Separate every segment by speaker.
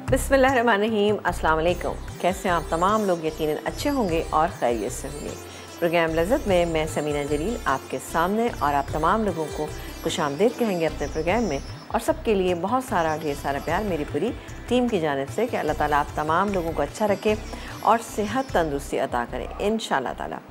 Speaker 1: बिस्मिल्लाहिर्रहमानिर्रहीम, अस्सलाम वालेकुम। कैसे हैं आप तमाम लोग? यकीनन अच्छे होंगे और खैरियत से होंगे। प्रोग्राम लज़्ज़त में मैं समीना जलील आपके सामने और आप तमाम लोगों को खुशामदीद कहेंगे अपने प्रोग्राम में, और सबके लिए बहुत सारा ढेर सारा प्यार मेरी पूरी टीम की जानिब से कि अल्लाह ताला आप तमाम लोगों को अच्छा रखे और सेहत तंदुरुस्ती अता करें इंशाअल्लाह ताला।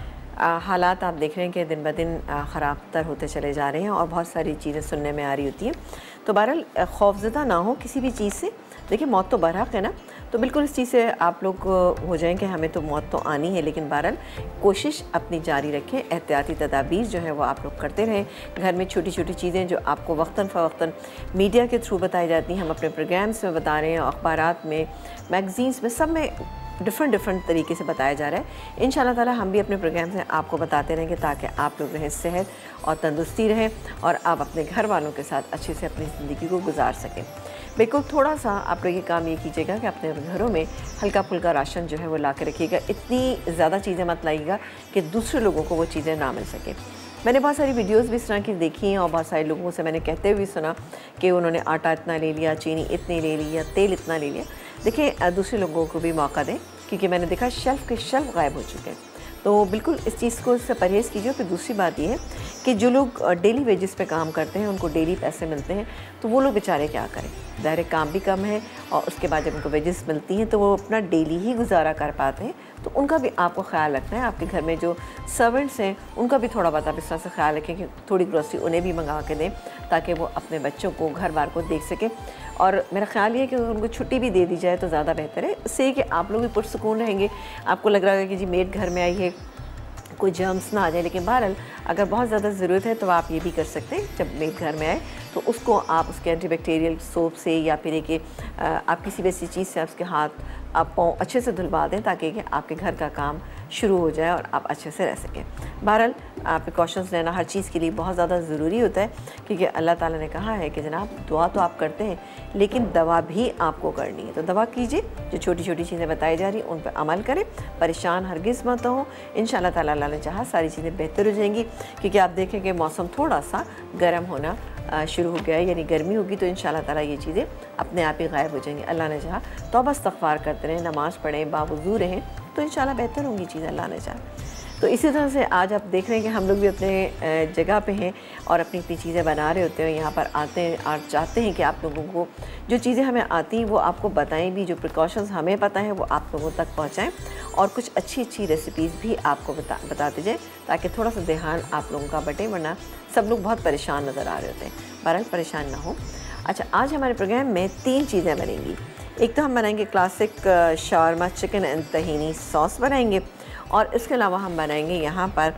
Speaker 1: हालात आप देख रहे हैं कि दिन ब दिन ख़राब तर होते चले जा रहे हैं और बहुत सारी चीज़ें सुनने में आ रही होती हैं। तो बहरहाल खौफज़दा ना हो किसी भी चीज़ से। देखिए, मौत तो बरहक है ना, तो बिल्कुल इस चीज़ से आप लोग हो जाएं कि हमें तो मौत तो आनी है, लेकिन बहरहाल कोशिश अपनी जारी रखें। एहतियाती तदाबीर जो है वो आप लोग करते रहें। घर में छोटी छोटी चीज़ें जो आपको वक्तन फ़वक्तन मीडिया के थ्रू बताई जाती हैं, हम अपने प्रोग्राम्स में बता रहे हैं, अखबारात में, मैगज़ीन्स में, सब में डिफरेंट तरीके से बताया जा रहा है। इंशाअल्लाह ताला हम भी अपने प्रोग्राम से आपको बताते रहेंगे ताकि आप लोग रहें सेहत और तंदुरुस्ती रहें और आप अपने घर वालों के साथ अच्छे से अपनी ज़िंदगी को गुजार सकें। बिल्कुल थोड़ा सा आप लोग ये काम ये कीजिएगा कि अपने घरों में हल्का फुल्का राशन जो है वो ला के रखिएगा। इतनी ज़्यादा चीज़ें मत लाइएगा कि दूसरे लोगों को वो चीज़ें ना मिल सकें। मैंने बहुत सारी वीडियोस भी इस तरह की देखी हैं और बहुत सारे लोगों से मैंने कहते हुए सुना कि उन्होंने आटा इतना ले लिया, चीनी इतनी ले ली या तेल इतना ले लिया। देखिए, दूसरे लोगों को भी मौका दें, क्योंकि मैंने देखा शेल्फ़ के शेल्फ़ गायब हो चुके हैं। तो बिल्कुल इस चीज़ को इससे परहेज़ कीजिए। फिर दूसरी बात ये है कि जो लोग डेली वेजेस पे काम करते हैं, उनको डेली पैसे मिलते हैं, तो वो लोग बेचारे क्या करें? ज़ाहिर काम भी कम है और उसके बाद जब उनको वेजेस मिलती हैं तो वो अपना डेली ही गुजारा कर पाते हैं। तो उनका भी आपको ख्याल रखना है। आपके घर में जो सर्वेंट्स हैं उनका भी थोड़ा बहुत आप इस तरह से ख्याल रखें कि थोड़ी ग्रोसरी उन्हें भी मंगा के दें ताकि वो अपने बच्चों को, घर बार को देख सकें। और मेरा ख्याल ये है कि उनको छुट्टी भी दे दी जाए तो ज़्यादा बेहतर है। इससे कि आप लोग भी पुरसुकून रहेंगे। आपको लग रहा है कि जी मेड घर में आई है, कोई जर्म्स ना आ जाए। लेकिन बहरहाल अगर बहुत ज़्यादा ज़रूरत है तो आप ये भी कर सकते हैं, जब मेड घर में आए तो उसको आप उसके एंटीबैक्टीरियल सोप से या फिर कि आप किसी भी ऐसी चीज़ से उसके हाथ आप पाँव अच्छे से धुलवा दें ताकि कि आपके घर का काम शुरू हो जाए और आप अच्छे से रह सकें। बहरहाल प्रिकॉशंस लेना हर चीज़ के लिए बहुत ज़्यादा ज़रूरी होता है, क्योंकि अल्लाह ताला ने कहा है कि जनाब दुआ तो आप करते हैं लेकिन दवा भी आपको करनी है। तो दवा कीजिए, जो छोटी छोटी चीज़ें बताई जा रही उन पर अमल करें, परेशान हरगिज़ मत हो। इंशाअल्लाह ताला अल्लाह ने चाहा सारी चीज़ें बेहतर हो जाएंगी, क्योंकि आप देखें कि मौसम थोड़ा सा गर्म होना शुरू हो गया है, यानी गर्मी होगी तो इंशाअल्लाह ताला ये चीज़ें अपने आप ही गायब हो जाएंगी। अल्लाह ने चाहा तौबा इस्तग़फ़ार करते रहें, नमाज़ पढ़ें, बावुज़ू रहें, तो इंशाअल्लाह बेहतर होंगी चीज़ें, अल्लाह ने चाहा। तो इसी तरह से आज आप देख रहे हैं कि हम लोग भी अपने जगह पे हैं और अपनी अपनी चीज़ें बना रहे होते हैं, यहाँ पर आते हैं और चाहते हैं कि आप लोगों को जो चीज़ें हमें आती हैं वो आपको बताएं भी, जो प्रिकॉशंस हमें पता है वो आप लोगों तक पहुँचाएँ और कुछ अच्छी अच्छी रेसिपीज़ भी आपको बताते जाएँ ताकि थोड़ा सा ध्यान आप लोगों का बटे, वरना सब लोग बहुत परेशान नज़र आ रहे होते हैं। बहरहाल परेशान ना हो। अच्छा, आज हमारे प्रोग्राम में 3 चीज़ें बनेंगी। एक तो हम बनाएंगे classic shawarma chicken and tahini sauce बनाएंगे, और इसके अलावा हम बनाएंगे यहाँ पर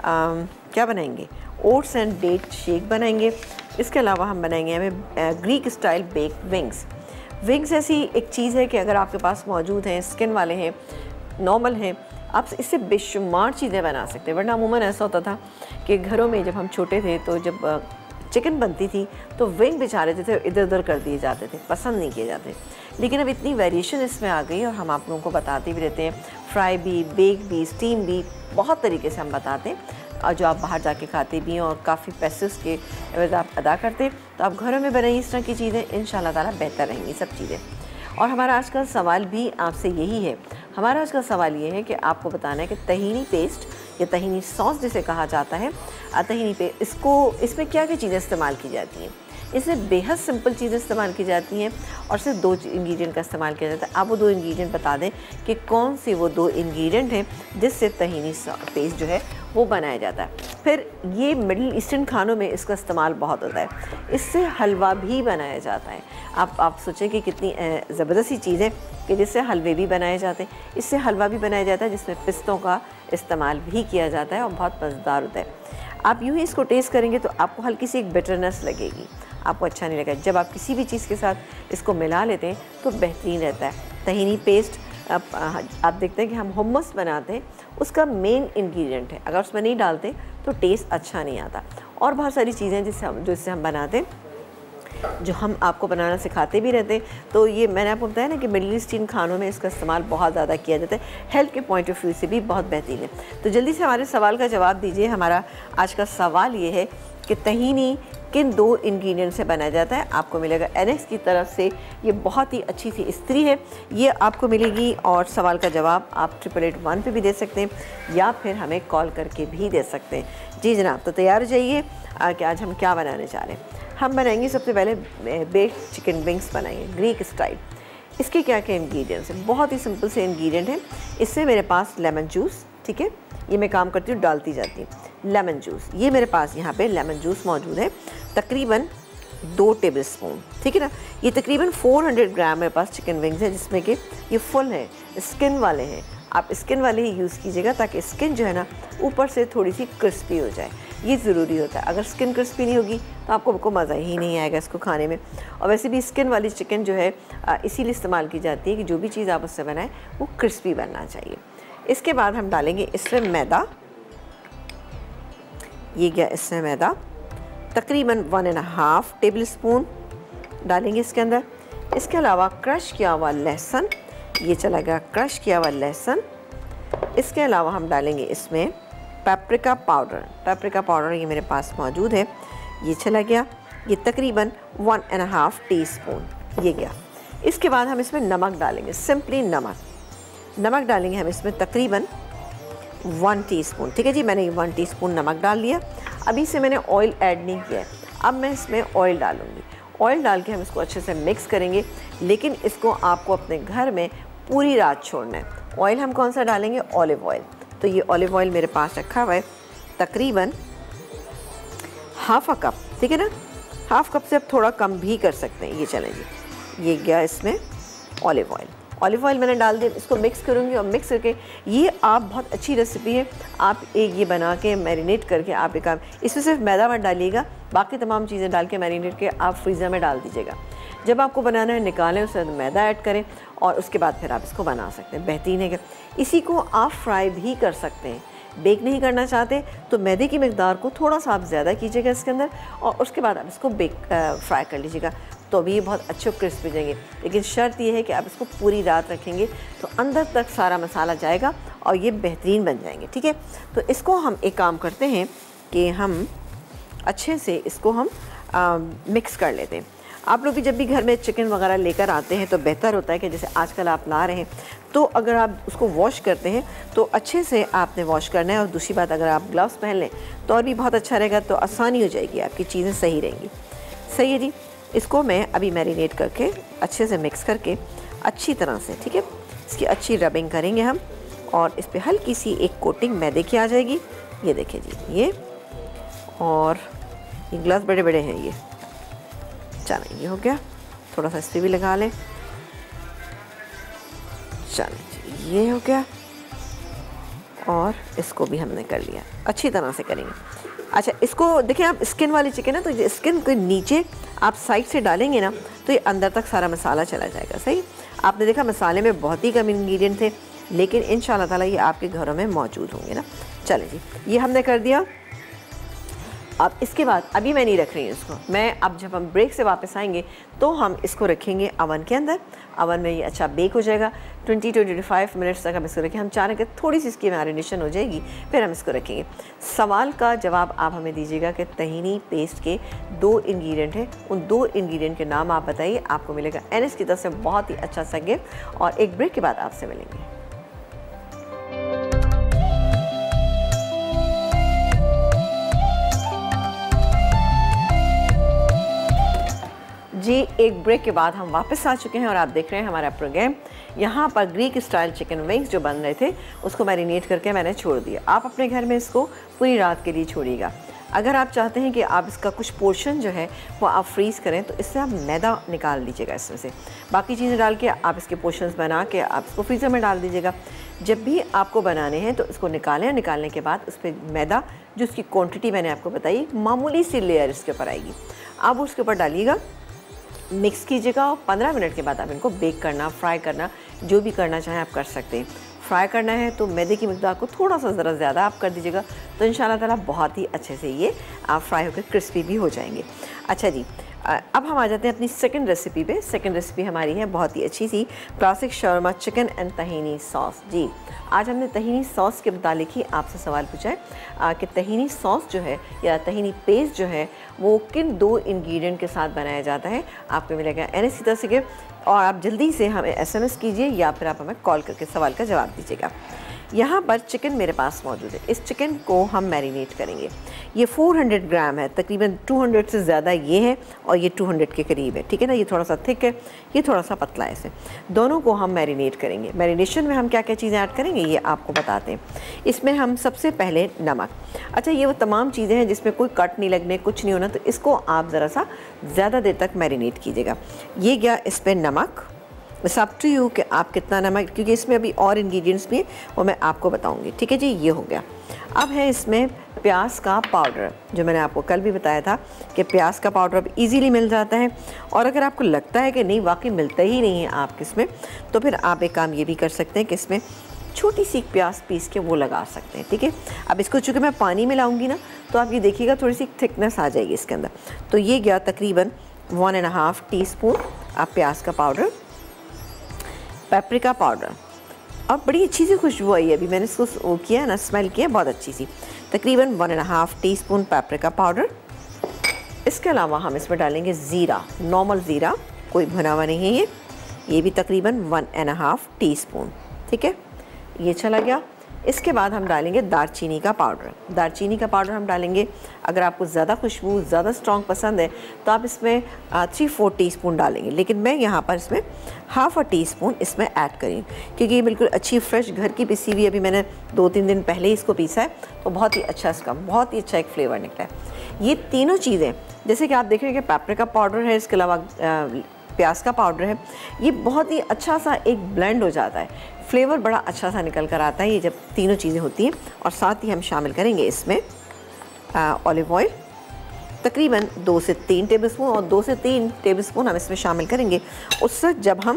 Speaker 1: क्या बनाएंगे, ओट्स एंड डेट शेक बनाएंगे। इसके अलावा हम बनाएंगे हमें Greek style bake wings. Wings ऐसी एक चीज़ है कि अगर आपके पास मौजूद हैं, स्किन वाले हैं, नॉर्मल हैं, आप इससे बेशुमार चीज़ें बना सकते हैं। वरना अमूमन ऐसा होता था कि घरों में जब हम छोटे थे तो जब चिकन बनती थी तो विंग बेचारे थे इधर उधर कर दिए जाते थे, पसंद नहीं किए जाते। लेकिन अब इतनी वेरिएशन इसमें आ गई और हम आप लोगों को बताते भी रहते हैं, फ्राई भी, बेक भी, स्टीम भी, बहुत तरीके से हम बताते हैं, और जो आप बाहर जाके खाते भी हैं और काफ़ी पैसे उसके एवज़ आप अदा करते हैं। तो आप घरों में बनाइए इस तरह की चीज़ें, इंशाअल्लाह ताला बेहतर रहेंगी सब चीज़ें। और हमारा आज का सवाल भी आपसे यही है। हमारा आज का सवाल ये है कि आपको बताना है कि तहीनी पेस्ट या तहीनी सॉस जिसे कहा जाता है, तहीनी पे इसमें क्या क्या चीज़ें इस्तेमाल की जाती हैं। इसमें बेहद सिंपल चीज़ें इस्तेमाल की जाती हैं और सिर्फ 2 इंग्रेडिएंट का इस्तेमाल किया जाता है। आप वो 2 इंग्रेडिएंट बता दें कि कौन से वो 2 इंग्रेडिएंट हैं जिससे तहीनी पेस्ट जो है वो बनाया जाता है। फिर ये मिडिल ईस्टर्न खानों में इसका इस्तेमाल बहुत होता है। इससे हलवा भी बनाया जाता है। आप सोचें कि कितनी ज़बरदस्त सी चीज़ है कि जिससे हलवे भी बनाए जाते हैं। इससे हलवा भी बनाया जाता है जिसमें पिस्तों का इस्तेमाल भी किया जाता है और बहुत मज़ेदार होता है। आप यूँ ही इसको टेस्ट करेंगे तो आपको हल्की सी एक बिटरनेस लगेगी, आपको अच्छा नहीं लगेगा। जब आप किसी भी चीज़ के साथ इसको मिला लेते हैं तो बेहतरीन रहता है। तहीनी पेस्ट आप देखते हैं कि हम हुम्मस बनाते हैं, उसका मेन इंग्रेडिएंट है। अगर उसमें नहीं डालते तो टेस्ट अच्छा नहीं आता। और बहुत सारी चीज़ें जिससे हम बनाते हैं, जो हम आपको बनाना सिखाते भी रहते हैं। तो ये मैंने आपको बताया ना कि मिडिल ईस्टर्न खानों में इसका इस्तेमाल बहुत ज़्यादा किया जाता है। हेल्थ के पॉइंट ऑफ व्यू से भी बहुत बेहतरीन है। तो जल्दी से हमारे सवाल का जवाब दीजिए। हमारा आज का सवाल ये है कि तहीनी किन 2 इंग्रेडिएंट से बनाया जाता है। आपको मिलेगा एनएक्स की तरफ से, ये बहुत ही अच्छी सी इस्त्री है, ये आपको मिलेगी। और सवाल का जवाब आप 8881 पे भी दे सकते हैं या फिर हमें कॉल करके भी दे सकते हैं। जी जनाब, तो तैयार हो जाइए कि आज हम क्या बनाने जा रहे हैं। हम बनाएंगे सबसे पहले बेक्ड चिकन विंग्स बनाएंगे ग्रीक स्टाइल। इसके क्या क्या इंग्रेडिएंट्स हैं? बहुत ही सिंपल से इंग्रेडिएंट हैं। इससे मेरे पास लेमन जूस, ठीक है, ये मैं काम करती हूँ डालती जाती हूँ। लेमन जूस, ये मेरे पास यहाँ पे लेमन जूस मौजूद है, तकरीबन 2 टेबलस्पून, ठीक है ना। ये तकरीबन 400 ग्राम मेरे पास चिकन विंग्स है, जिसमें कि ये फुल है, स्किन वाले हैं। आप स्किन वाले ही यूज़ कीजिएगा ताकि स्किन जो है ना ऊपर से थोड़ी सी क्रिस्पी हो जाए, ये ज़रूरी होता है। अगर स्किन क्रिस्पी नहीं होगी तो आपको मज़ा ही नहीं आएगा इसको खाने में। और वैसे भी स्किन वाली चिकन जो है इसीलिए इस्तेमाल की जाती है कि जो भी चीज़ आप उससे बनाएं वो क्रिस्पी बनना चाहिए। इसके बाद हम डालेंगे इसमें मैदा, ये गया इसमें मैदा, तकरीबन 1.5 टेबलस्पून डालेंगे इसके अंदर। इसके अलावा क्रश किया हुआ लहसुन, ये चला गया क्रश किया हुआ लहसुन। इसके अलावा हम डालेंगे इसमें पेपरिका पाउडर, पेपरिका पाउडर ये मेरे पास मौजूद है, ये चला गया, ये तकरीबन 1.5 टीस्पून ये गया। इसके बाद हम इसमें नमक डालेंगे, सिंपली नमक डालेंगे हम इसमें तकरीबन 1 टीस्पून, ठीक है जी। मैंने 1 टीस्पून नमक डाल लिया। अभी से मैंने ऑयल ऐड नहीं किया है, अब मैं इसमें ऑयल डालूँगी। ऑयल डाल के हम इसको अच्छे से मिक्स करेंगे, लेकिन इसको आपको अपने घर में पूरी रात छोड़ना है। ऑयल हम कौन सा डालेंगे? Olive oil. तो ये ऑलिव ऑयल मेरे पास रखा हुआ है तकरीबन ½ कप, ठीक है ना। ½ कप से आप थोड़ा कम भी कर सकते हैं। ये चलें जी, ये गया इसमें ऑलिव ऑयल मैंने डाल दिया। इसको मिक्स करूँगी और मिक्स करके, ये आप बहुत अच्छी रेसिपी है, आप एक ये बना के मैरिनेट करके आप एक इसमें सिर्फ मैदा मत डालिएगा, बाकी तमाम चीज़ें डाल के मैरिनेट के आप फ्रीज़र में डाल दीजिएगा। जब आपको बनाना है निकालें, उसके बाद मैदा ऐड करें और उसके बाद फिर आप इसको बना सकते हैं। बेहतरीन है। इसी को आप फ्राई भी कर सकते हैं। बेक नहीं करना चाहते तो मैदे की मिकदार को थोड़ा सा आप ज़्यादा कीजिएगा इसके अंदर और उसके बाद आप इसको फ्राई कर लीजिएगा, तो भी ये बहुत अच्छे क्रिस्पी जाएंगे। लेकिन शर्त ये है कि आप इसको पूरी रात रखेंगे तो अंदर तक सारा मसाला जाएगा और ये बेहतरीन बन जाएंगे, ठीक है। तो इसको हम एक काम करते हैं कि हम अच्छे से इसको हम मिक्स कर लेते हैं। आप लोग भी जब भी घर में चिकन वगैरह लेकर आते हैं तो बेहतर होता है कि जैसे आजकल आप ला रहे हैं, तो अगर आप उसको वॉश करते हैं तो अच्छे से आपने वॉश करना है। और दूसरी बात, अगर आप ग्लव्स पहन लें तो और भी बहुत अच्छा रहेगा, तो आसानी हो जाएगी, आपकी चीज़ें सही रहेंगी। सही है जी। इसको मैं अभी मैरिनेट करके अच्छे से मिक्स करके अच्छी तरह से, ठीक है, इसकी अच्छी रबिंग करेंगे हम और इस पर हल्की सी एक कोटिंग मैदे की आ जाएगी। ये देखिए जी, ये और ये ग्लास बड़े बड़े हैं ये। चलें, ये हो गया। थोड़ा सा इस पर भी लगा लें। चलें जी, ये हो गया और इसको भी हमने कर लिया। अच्छी तरह से करेंगे। अच्छा, इसको देखिए, आप स्किन वाली चिकन है तो स्किन के नीचे आप साइड से डालेंगे ना तो ये अंदर तक सारा मसाला चला जाएगा। सही, आपने देखा मसाले में बहुत ही कम इंग्रेडिएंट थे, लेकिन इंशाल्लाह ताला ये आपके घरों में मौजूद होंगे ना। चलें जी, ये हमने कर दिया। अब इसके बाद अभी मैं नहीं रख रही हूँ इसको, मैं अब जब हम ब्रेक से वापस आएंगे तो हम इसको रखेंगे अवन के अंदर। अवन में ये अच्छा बेक हो जाएगा। 20-25 मिनट्स तक हम इसको रखें। हम चाह रहे हैं कि थोड़ी सी इसकी मैरिनेशन हो जाएगी, फिर हम इसको रखेंगे। सवाल का जवाब आप हमें दीजिएगा कि तहीनी पेस्ट के 2 इंग्रेडिएंट हैं, उन 2 इंग्रेडिएंट के नाम आप बताइए। आपको मिलेगा एनएस की तरफ से बहुत ही अच्छा सा गिफ्ट। और एक ब्रेक के बाद आपसे मिलेंगे। जी, एक ब्रेक के बाद हम वापस आ चुके हैं और आप देख रहे हैं हमारा प्रोग्राम। यहाँ पर ग्रीक स्टाइल चिकन विंग्स जो बन रहे थे उसको मैरिनेट करके मैंने छोड़ दिया। आप अपने घर में इसको पूरी रात के लिए छोड़िएगा। अगर आप चाहते हैं कि आप इसका कुछ पोर्शन जो है वो आप फ्रीज़ करें तो इससे आप मैदा निकाल लीजिएगा इसमें से। बाकी चीज़ें डाल के आप इसके पोर्शंस बना के आप इसको फ्रीज़र में डाल दीजिएगा। जब भी आपको बनाने हैं तो इसको निकालें। निकालने के बाद उस पर मैदा, जो उसकी क्वान्टिटी मैंने आपको बताई, मामूली सी लेयर इसके ऊपर आएगी, आप उसके ऊपर डालिएगा, मिक्स कीजिएगा और 15 मिनट के बाद आप इनको बेक करना, फ्राई करना, जो भी करना चाहें आप कर सकते हैं। फ्राई करना है तो मैदे की मिकदार को थोड़ा सा ज़रा ज़्यादा आप कर दीजिएगा, तो इंशाल्लाह ताला बहुत ही अच्छे से ये आप फ्राई होकर क्रिस्पी भी हो जाएंगे। अच्छा जी, अब हम आ जाते हैं अपनी सेकंड रेसिपी पे। सेकंड रेसिपी हमारी है बहुत ही अच्छी सी classic shawarma chicken and tahini sauce. जी, आज हमने तहीनी सॉस के मुतालिक ही आपसे सवाल पूछा है कि तहीनी सॉस जो है या तहीनी पेस्ट जो है वो किन 2 इंग्रेडिएंट के साथ बनाया जाता है। आपको मिलेगा NSC से गिफ्ट, और आप जल्दी से हमें SMS कीजिए या फिर आप हमें कॉल करके सवाल का जवाब दीजिएगा। यहाँ पर चिकन मेरे पास मौजूद है। इस चिकन को हम मैरिनेट करेंगे। ये 400 ग्राम है, तकरीबन 200 से ज़्यादा ये है और ये 200 के करीब है, ठीक है ना। ये थोड़ा सा थिक है, ये थोड़ा सा पतला है। इसे दोनों को हम मैरिनेट करेंगे। मैरिनेशन में हम क्या क्या चीज़ें ऐड करेंगे ये आपको बताते हैं। इसमें हम सबसे पहले नमक। अच्छा, ये वो तमाम चीज़ें हैं जिसमें कोई कट नहीं लगने, कुछ नहीं होना, तो इसको आप ज़रा सा ज़्यादा देर तक मैरिनेट कीजिएगा। ये गया इस पर नमक। बस अप टू यू कि आप कितना नमक, क्योंकि इसमें अभी और इंग्रेडिएंट्स भी हैं वो मैं आपको बताऊंगी, ठीक है जी। ये हो गया। अब है इसमें प्याज का पाउडर, जो मैंने आपको कल भी बताया था कि प्याज का पाउडर अब इजीली मिल जाता है। और अगर आपको लगता है कि नहीं वाकई मिलता ही नहीं है आपके इसमें, तो फिर आप एक काम ये भी कर सकते हैं कि इसमें छोटी सी प्याज पीस के वो लगा सकते हैं, ठीक है। अब इसको चूँकि मैं पानी मिलाऊंगी ना, तो आप ये देखिएगा थोड़ी सी थिकनेस आ जाएगी इसके अंदर। तो ये गया तकरीबन 1.5 टीस्पून आप प्याज का पाउडर, पेपरिका पाउडर। और बड़ी अच्छी सी खुशबू आई है, अभी मैंने इसको वो किया ना, स्मेल किया बहुत अच्छी सी। तकरीबन 1.5 टीस्पून पेपरिका पाउडर। इसके अलावा हम इसमें डालेंगे ज़ीरा, नॉर्मल ज़ीरा, कोई भुना हुआ नहीं है ये भी तकरीबन 1.5 टीस्पून, ठीक है। ये चला गया। इसके बाद हम डालेंगे दालचीनी का पाउडर। दालचीनी का पाउडर हम डालेंगे, अगर आपको ज़्यादा खुशबू ज़्यादा स्ट्रॉन्ग पसंद है तो आप इसमें 3-4 टीस्पून डालेंगे, लेकिन मैं यहाँ पर इसमें ½ टीस्पून इसमें ऐड करी, क्योंकि ये बिल्कुल अच्छी फ्रेश घर की पिसी हुई, अभी मैंने 2-3 दिन पहले ही इसको पीसा है, तो बहुत ही अच्छा इसका बहुत ही अच्छा एक फ्लेवर निकला है। ये तीनों चीज़ें जैसे कि आप देख रहे हैं कि पेपरिका पाउडर है, इसके अलावा प्याज का पाउडर है, ये बहुत ही अच्छा सा एक ब्लेंड हो जाता है, फ्लेवर बड़ा अच्छा सा निकल कर आता है ये जब तीनों चीज़ें होती हैं। और साथ ही हम शामिल करेंगे इसमें ऑलिव ऑयल, तकरीबन 2 से 3 टेबलस्पून, और 2 से 3 टेबलस्पून हम इसमें शामिल करेंगे उससे जब हम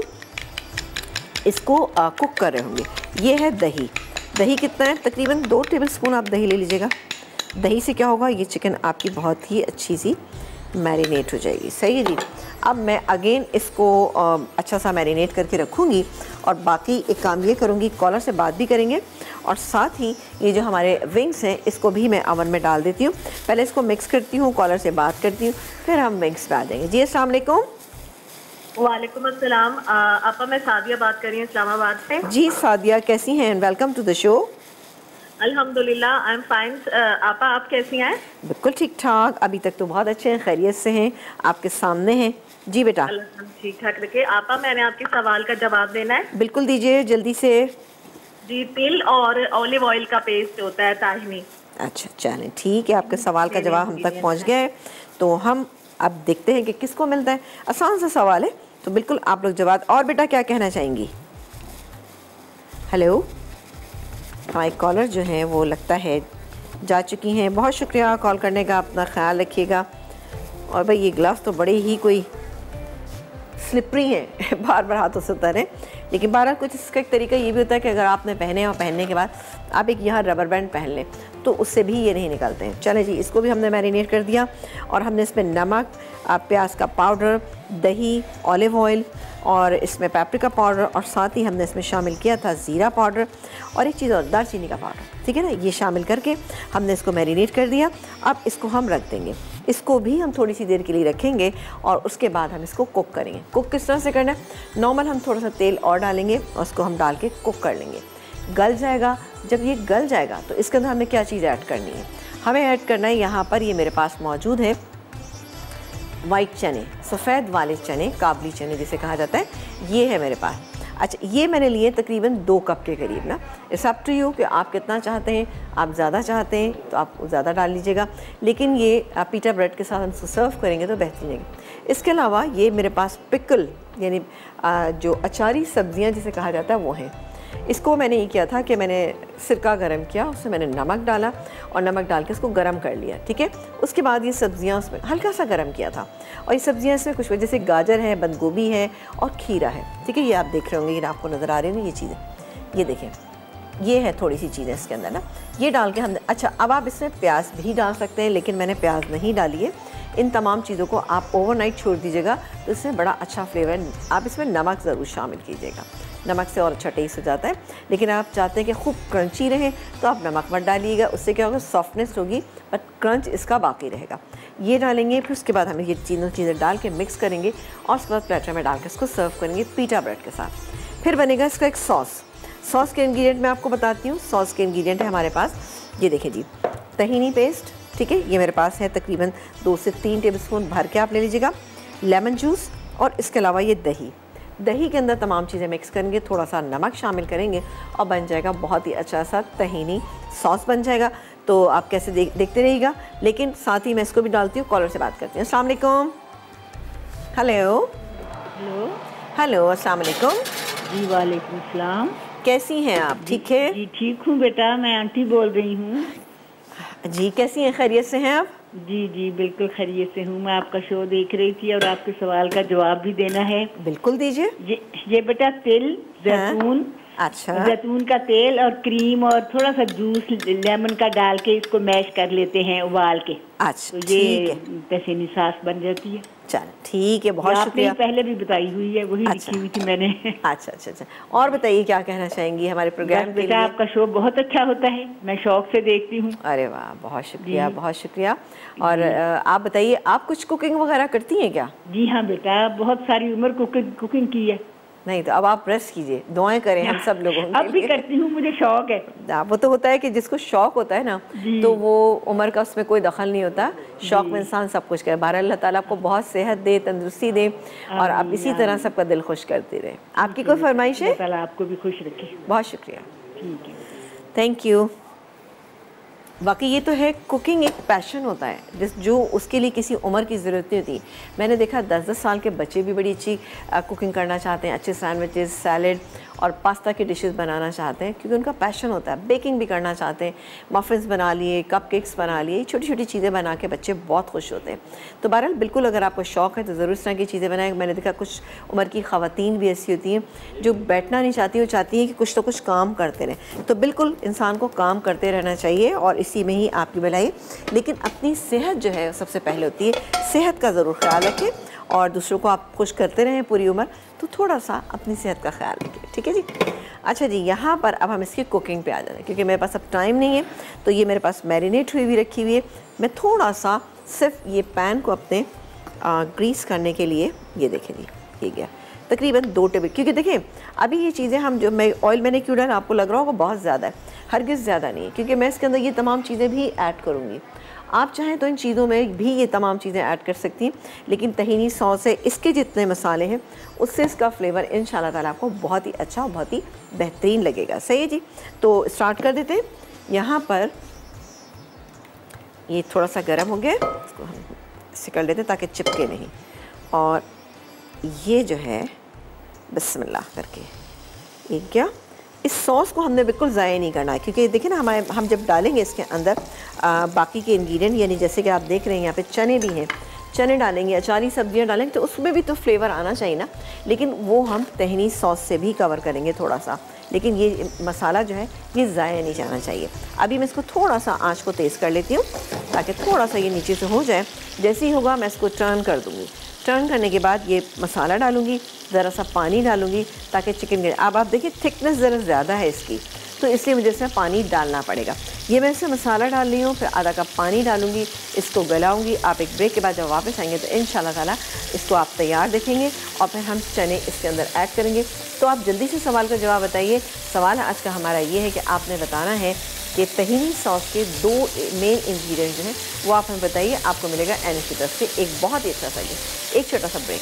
Speaker 1: इसको कुक कर रहे होंगे। ये है दही। दही कितना है? तकरीबन 2 टेबलस्पून आप दही ले लीजिएगा। दही से क्या होगा, ये चिकन आपकी बहुत ही अच्छी सी मैरिनेट हो जाएगी। सही है जी। अब मैं अगेन इसको अच्छा सा मैरिनेट करके रखूँगी, और बाकी एक काम ये करूँगी, कॉलर से बात भी करेंगे, और साथ ही ये जो हमारे विंग्स हैं इसको भी मैं अवन में डाल देती हूँ। पहले इसको मिक्स करती हूँ, कॉलर से बात करती हूँ, फिर हम विंग्स पे आ जाएंगे। जी अस्सलाम वालेकुम।
Speaker 2: वालेकुम अस्सलाम। आपा मैं सादिया बात कर रही हूँ इस्लामाबाद से।
Speaker 1: जी सादिया, कैसी हैं? Welcome to the show.
Speaker 2: अल्हम्दुलिल्लाह, आई एम फाइन। आपा आप कैसी हैं?
Speaker 1: बिल्कुल ठीक ठाक, अभी तक तो बहुत अच्छे हैं, खैरियत से हैं, आपके सामने हैं। जी बेटा।
Speaker 2: ठीक ठाक रखिए। आपा मैंने आपके सवाल का जवाब देना है।
Speaker 1: बिल्कुल दीजिए जल्दी से।
Speaker 2: जी, तिल और ऑलिव ऑयल का पेस्ट होता है ताहिनी।
Speaker 1: अच्छा चलें, ठीक है, आपके सवाल का जवाब हम तक पहुंच गया है। तो हम अब देखते हैं कि किसको मिलता है। आसान सा सवाल है, तो बिल्कुल आप लोग जवाब। और बेटा क्या कहना चाहेंगी? हेलो, हमारे कॉलर जो हैं वो लगता है जा चुकी हैं। बहुत शुक्रिया कॉल करने का, अपना ख्याल रखिएगा। और भाई ये ग्लव्स तो बड़े ही कोई स्लिपरी हैं बार बार हाथों से उतर हैं, लेकिन बारह कुछ इसका एक तरीका ये भी होता है कि अगर आपने पहने और पहनने के बाद आप एक यहाँ रबर बैंड पहन लें तो उससे भी ये नहीं निकलते हैं। चलें जी, इसको भी हमने मैरिनेट कर दिया, और हमने इसमें नमक, प्याज का पाउडर, दही, ऑलिव ऑयल, और इसमें पेपरिका पाउडर, और साथ ही हमने इसमें शामिल किया था ज़ीरा पाउडर, और एक चीज़ और, दालचीनी का पाउडर, ठीक है ना। ये शामिल करके हमने इसको मैरिनेट कर दिया। अब इसको हम रख देंगे, इसको भी हम थोड़ी सी देर के लिए रखेंगे, और उसके बाद हम इसको कुक करेंगे। कुक किस तरह से करना है? नॉर्मल हम थोड़ा सा तेल और डालेंगे और उसको हम डाल के कुक कर लेंगे। गल जाएगा, जब ये गल जाएगा तो इसके अंदर हमें क्या चीज़ ऐड करनी है? हमें ऐड करना है, यहाँ पर ये मेरे पास मौजूद है वाइट चने, सफ़ेद वाले चने, काबली चने जिसे कहा जाता है, ये है मेरे पास। अच्छा, ये मैंने लिए तकरीबन 2 कप के करीब ना। इट्स अप टू यू कि आप कितना चाहते हैं। आप ज़्यादा चाहते हैं तो आप ज़्यादा डाल लीजिएगा, लेकिन ये पीटा ब्रेड के साथ हम इसको सर्व करेंगे तो बेहतरीन है। इसके अलावा ये मेरे पास पिकल यानी जो अचारी सब्जियां जिसे कहा जाता है वो हैं। इसको मैंने ये किया था कि मैंने सिरका गरम किया, उसमें मैंने नमक डाला और नमक डाल के इसको गरम कर लिया, ठीक है। उसके बाद ये सब्जियां उसमें हल्का सा गरम किया था, और ये सब्जियां इसमें कुछ जैसे गाजर है, बंद गोभी है और खीरा है, ठीक है। ये आप देख रहे होंगे, ये आपको नज़र आ रही है ना ये चीज़ें, ये देखें, ये है थोड़ी सी चीज़ें इसके अंदर ना, ये डाल के हमने, अच्छा अब आप इसमें प्याज भी डाल सकते हैं, लेकिन मैंने प्याज नहीं डाली है। इन तमाम चीज़ों को आप ओवरनाइट छोड़ दीजिएगा तो इसमें बड़ा अच्छा फ्लेवर। आप इसमें नमक ज़रूर शामिल कीजिएगा, नमक से और अच्छा टेस्ट हो जाता है। लेकिन आप चाहते हैं कि खूब क्रंची रहे तो आप नमक मत डालिएगा, उससे क्या होगा, सॉफ्टनेस होगी बट क्रंच इसका बाकी रहेगा। ये डालेंगे, फिर उसके बाद हमें ये तीनों चीज़ें डाल के मिक्स करेंगे और उसके बाद प्लेटर में डाल के इसको सर्व करेंगे पीटा ब्रेड के साथ। फिर बनेगा इसका एक सॉस के इंग्रेडिएंट मैं आपको बताती हूँ। सॉस के इंग्रेडिएंट है हमारे पास, ये देखिए जी, तहीनी पेस्ट, ठीक है, ये मेरे पास है तकरीबन 2 से 3 टेबलस्पून भर के आप ले लीजिएगा। लेमन जूस और इसके अलावा ये दही के अंदर तमाम चीज़ें मिक्स करेंगे, थोड़ा सा नमक शामिल करेंगे और बन जाएगा बहुत ही अच्छा सा तहीनी सॉस बन जाएगा। तो आप कैसे देखते रहिएगा। लेकिन साथ ही मैं इसको भी डालती हूँ। कॉलर से बात करती हूँ। अस्सलाम वालेकुम। हेलो अस्सलाम वालेकुम।
Speaker 3: जी वालेकुम सलाम।
Speaker 1: कैसी हैं आप? ठीक है
Speaker 3: जी ठीक हूँ बेटा, मैं आंटी बोल रही हूँ।
Speaker 1: जी कैसी हैं, खैरियत से हैं आप?
Speaker 3: जी जी बिल्कुल खैरियत से हूँ। मैं आपका शो देख रही थी और आपके सवाल का जवाब भी देना है।
Speaker 1: बिल्कुल दीजिए।
Speaker 3: ये बेटा तिल, जैतून,
Speaker 1: अच्छा,
Speaker 3: जैतून का तेल और क्रीम और थोड़ा सा जूस लेमन का डाल के इसको मैश कर लेते हैं उबाल के।
Speaker 1: अच्छा,
Speaker 3: तो ये तहसीनी सास बन जाती है।
Speaker 1: चल ठीक है, बहुत शुक्रिया।
Speaker 3: पहले भी बताई हुई है, वही लिखी हुई थी मैंने।
Speaker 1: अच्छा। और बताइए क्या कहना चाहेंगी हमारे प्रोग्राम के लिए?
Speaker 3: आपका शो बहुत अच्छा होता है, मैं शौक से देखती हूँ।
Speaker 1: अरे वाह, बहुत शुक्रिया, बहुत शुक्रिया। और आप बताइए, आप कुछ कुकिंग वगैरह करती हैं क्या?
Speaker 3: जी हाँ बेटा, बहुत सारी उम्र कुकिंग की है।
Speaker 1: नहीं तो अब आप रेस्ट कीजिए, दुआएं करें हम सब लोगों के लिए।
Speaker 3: अब भी करती हूँ, मुझे शौक है।
Speaker 1: वो तो होता है कि जिसको शौक होता है ना, तो वो उम्र का उसमें कोई दखल नहीं होता। शौक में इंसान सब कुछ करे। बहरहाल अल्लाह ताला आपको बहुत सेहत दे, तंदुरुस्ती दे और आप इसी तरह सबका दिल खुश करते रहे। आपकी कोई फरमाइश है?
Speaker 3: अल्लाह आपको भी खुश रखे।
Speaker 1: बहुत शुक्रिया,
Speaker 3: ठीक है,
Speaker 1: थैंक यू। बाकी ये तो है, कुकिंग एक पैशन होता है जो उसके लिए किसी उम्र की ज़रूरत नहीं होती। मैंने देखा 10-10 साल के बच्चे भी बड़ी अच्छी कुकिंग करना चाहते हैं, अच्छे सैंडविचेस, सैलड और पास्ता की डिशेस बनाना चाहते हैं, क्योंकि उनका पैशन होता है। बेकिंग भी करना चाहते हैं, मफ़िन्स बना लिए, कपकेक्स बना लिए, छोटी छोटी चीज़ें बना के बच्चे बहुत खुश होते हैं। तो बहरहाल बिल्कुल अगर आपको शौक़ है तो ज़रूर इस तरह की चीज़ें बनाएं। मैंने देखा कुछ उम्र की ख़वातीन भी ऐसी होती हैं जो बैठना नहीं चाहती, वो चाहती हैं कि कुछ तो कुछ काम करते रहें। तो बिल्कुल इंसान को काम करते रहना चाहिए और इसी में ही आपकी भलाई। लेकिन अपनी सेहत जो है सबसे पहले होती है, सेहत का ज़रूर ख्याल रखें और दूसरों को आप खुश करते रहें पूरी उम्र। तो थोड़ा सा अपनी सेहत का ख्याल रखें, ठीक है जी। अच्छा जी, यहाँ पर अब हम इसकी कुकिंग पे आ जाते हैं, क्योंकि मेरे पास अब टाइम नहीं है। तो ये मेरे पास मैरिनेट हुई रखी हुई है। मैं थोड़ा सा सिर्फ ये पैन को अपने ग्रीस करने के लिए, ये देखें जी, ये गया तकरीबन 2 टेबल। क्योंकि देखें अभी ये चीज़ें हम जो ऑयल मैंने क्यों डाला, आपको लग रहा होगा बहुत ज़्यादा है, हरगिज़ ज़्यादा नहीं है, क्योंकि मैं इसके अंदर ये तमाम चीज़ें भी ऐड करूँगी। आप चाहें तो इन चीज़ों में भी ये तमाम चीज़ें ऐड कर सकती हैं, लेकिन तहीनी सॉस है, इसके जितने मसाले हैं उससे इसका फ्लेवर इंशाल्लाह ताला आपको बहुत ही अच्छा और बहुत ही बेहतरीन लगेगा। सही है जी, तो स्टार्ट कर देते हैं। यहाँ पर ये थोड़ा सा गर्म हो गया, इसको हम ऐसे कर लेते हैं ताकि चिपके नहीं। और ये जो है बिस्मिल्लाह करके, ये क्या, इस सॉस को हमने बिल्कुल ज़ाया नहीं करना है, क्योंकि देखिए ना हम जब डालेंगे इसके अंदर बाकी के इंग्रेडिएंट, यानी जैसे कि आप देख रहे हैं यहाँ पे चने भी हैं, चने डालेंगे, अचारी सब्जियाँ डालेंगे, तो उसमें भी तो फ्लेवर आना चाहिए ना। लेकिन वो हम तहनी सॉस से भी कवर करेंगे थोड़ा सा, लेकिन ये मसाला जो है ये ज़ाया नहीं जाना चाहिए। अभी मैं इसको थोड़ा सा आँच को तेज़ कर लेती हूँ ताकि थोड़ा सा ये नीचे से हो जाए। जैसे ही होगा मैं इसको टर्न कर दूँगी। टर्न करने के बाद ये मसाला डालूँगी, ज़रा सा पानी डालूँगी ताकि चिकन के, अब आप देखिए थिकनेस ज़रा ज़्यादा है इसकी, तो इसलिए मुझे इसमें पानी डालना पड़ेगा। ये मैं इसमें मसाला डाल रही हूँ, फिर आधा कप पानी डालूँगी, इसको गलाऊँगी। आप एक ब्रेक के बाद जब वापस आएंगे तो इंशाल्लाह ताला इसको आप तैयार देखेंगे और फिर हम चने इसके अंदर ऐड करेंगे। तो आप जल्दी से सवाल का जवाब बताइए। सवाल आज का हमारा ये है कि आपने बताना है कि तहीनी सॉस के 2 मेन इंग्रेडिएंट जो हैं वो आप हमें बताइए। आपको मिलेगा एनएस की तरफ से एक बहुत ही अच्छा सा गिफ्ट। एक छोटा सा ब्रेक।